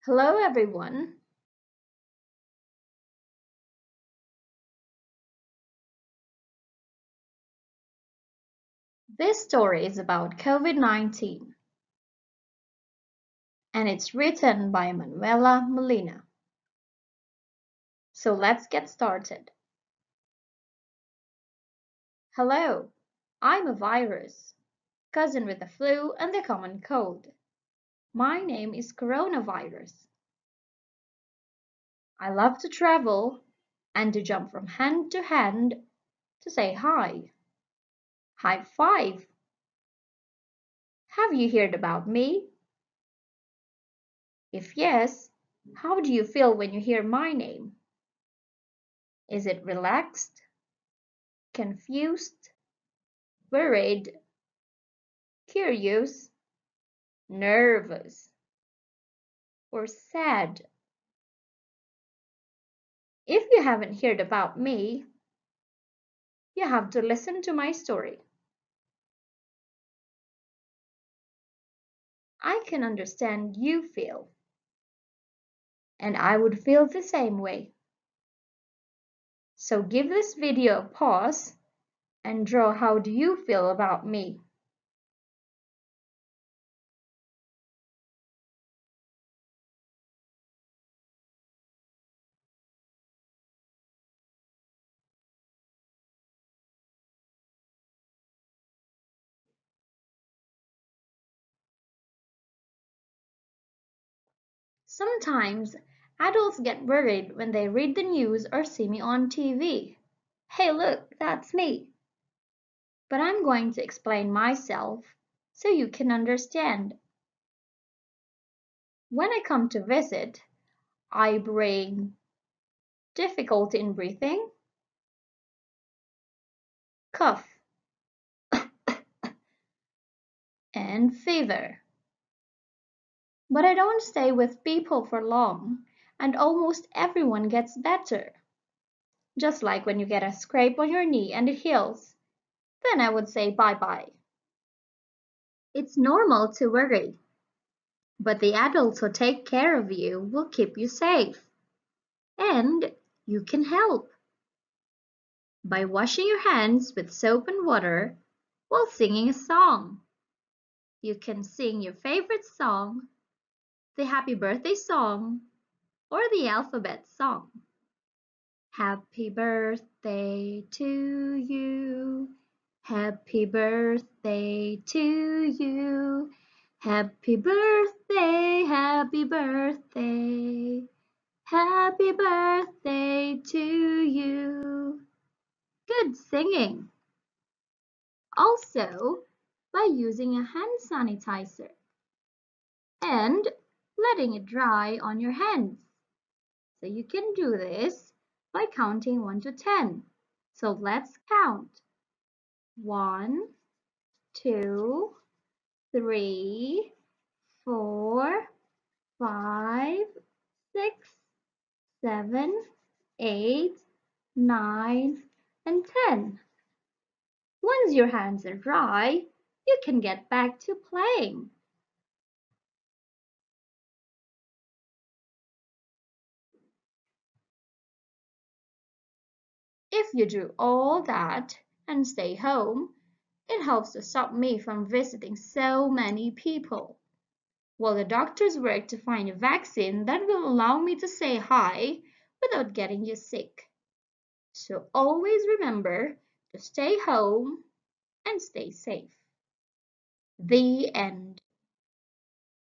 Hello, everyone. This story is about COVID-19 and it's written by Manuela Molina. So let's get started. Hello, I'm a virus, cousin with the flu and the common cold. My name is coronavirus. I love to travel and to jump from hand to hand to say hi. High five. Have you heard about me? If yes, how do you feel when you hear my name? Is it relaxed, confused, worried, curious, nervous, or sad? If you haven't heard about me, you have to listen to my story. I can understand you feel, and I would feel the same way. So give this video a pause and draw how do you feel about me. Sometimes adults get worried when they read the news or see me on TV. Hey, look, that's me. But I'm going to explain myself so you can understand. When I come to visit, I bring difficulty in breathing, cough, and fever. But I don't stay with people for long, and almost everyone gets better. Just like when you get a scrape on your knee and it heals, then I would say bye bye. It's normal to worry, but the adults who take care of you will keep you safe. And you can help by washing your hands with soap and water while singing a song. You can sing your favorite song, the happy birthday song, or the alphabet song. Happy birthday to you. Happy birthday to you. Happy birthday, happy birthday. Happy birthday to you. Good singing. Also, by using a hand sanitizer and letting it dry on your hands. So you can do this by counting 1 to 10. So let's count. 1, 2, 3, 4, 5, 6, 7, 8, 9, and 10. Once your hands are dry, you can get back to playing. If you do all that and stay home, it helps to stop me from visiting so many people. While the doctors work to find a vaccine that will allow me to say hi without getting you sick. So always remember to stay home and stay safe. The end.